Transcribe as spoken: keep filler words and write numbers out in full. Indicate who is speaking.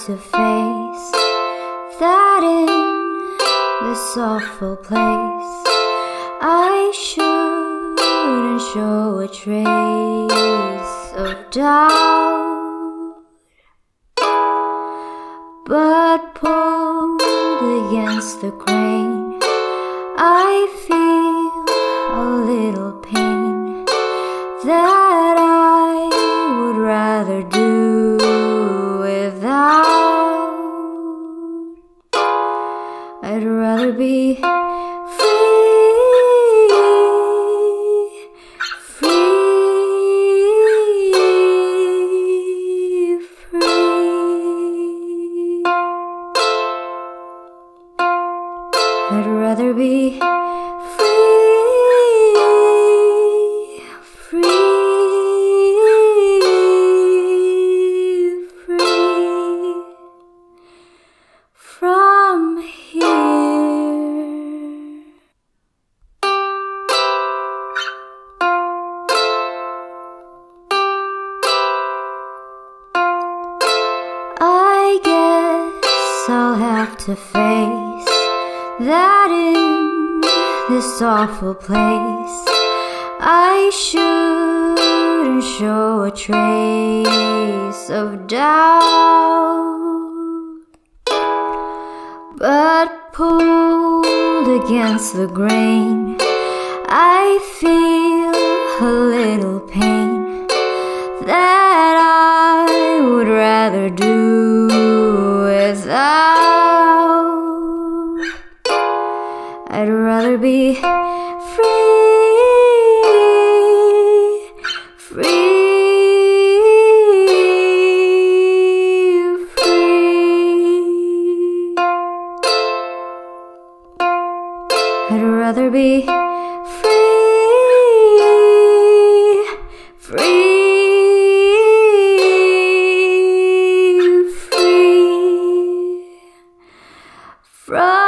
Speaker 1: to face that in this awful place I shouldn't show a trace of doubt, but pulled against the grain I feel a little pain that I would rather do without. I'd rather be free, free, free. I'd rather be free, free, free from here. I guess I'll have to face that in this awful place I shouldn't show a trace of doubt, but pulled against the grain I feel a little pain that I would rather do without. I'd rather be free, free, free. I'd rather be free, free, free from